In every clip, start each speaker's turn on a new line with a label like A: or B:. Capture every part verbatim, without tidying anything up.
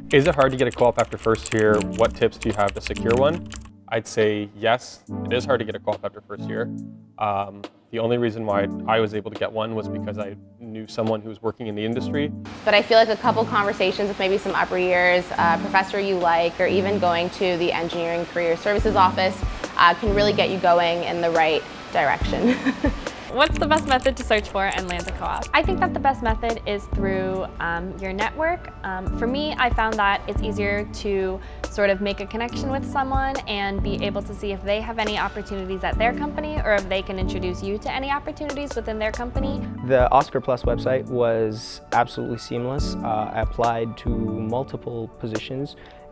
A: Is it hard to get a co-op after first year? What tips do you have to secure one? I'd say yes, it is hard to get a co-op after first year. Um, the only reason why I was able to get one was because I knew someone who was working in the industry.
B: But I feel like a couple conversations with maybe some upper years, a professor you like, or even going to the Engineering Career Services office uh, can really get you going in the right direction.
C: What's the best method to search for and land a co-op? I think that the best method is through um, your network. Um, for me, I found that it's easier to sort of make a connection with someone and be able to see if they have any opportunities at their company or if they can introduce you to any opportunities within their company.
D: The Oscar Plus website was absolutely seamless. Uh, I applied to multiple positions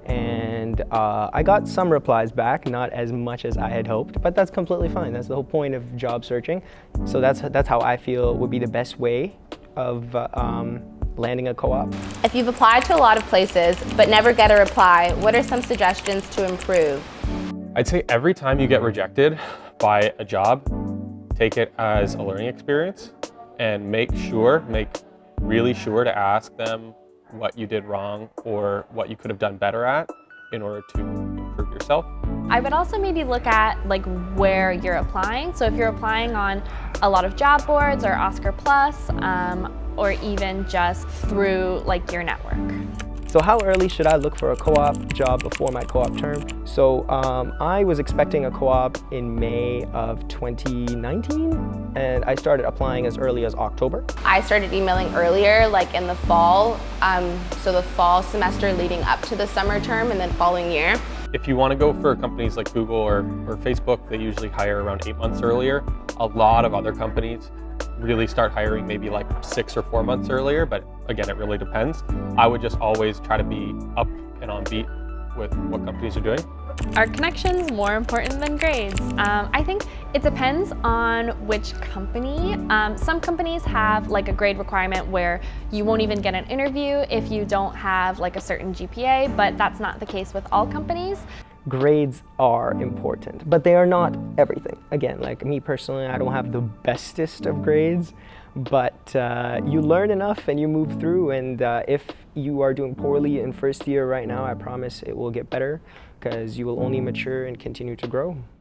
D: and uh, I got some replies back, not as much as I had hoped, but that's completely fine. That's the whole point of job searching. So that's, that's how I feel would be the best way of uh, um, landing a co-op.
B: If you've applied to a lot of places but never get a reply, what are some suggestions to improve?
A: I'd say every time you get rejected by a job, take it as a learning experience and make sure, make really sure to ask them what you did wrong or what you could have done better at in order to improve yourself.
C: I would also maybe look at like where you're applying. So if you're applying on a lot of job boards or Oscar Plus, um, or even just through like your network.
D: So how early should I look for a co-op job before my co-op term? So um, I was expecting a co-op in May of twenty nineteen, and I started applying as early as October.
B: I started emailing earlier, like in the fall, um, so the fall semester leading up to the summer term and then following year.
A: If you want to go for companies like Google or, or Facebook, they usually hire around eight months earlier. A lot of other companies really start hiring maybe like six or four months earlier, but again, it really depends. I would just always try to be up and on beat with what companies are doing.
C: Are connections more important than grades? Um, I think it depends on which company. Um, some companies have like a grade requirement where you won't even get an interview if you don't have like a certain G P A, but that's not the case with all companies.
D: Grades are important, but they are not everything. Again, like me personally, I don't have the bestest of grades, but uh, you learn enough and you move through, and uh, if you are doing poorly in first year right now, I promise it will get better because you will only mature and continue to grow.